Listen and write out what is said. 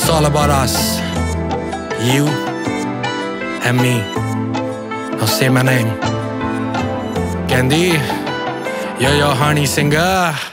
all about us. You and me. Now say my name. Candy, you're your honey singer.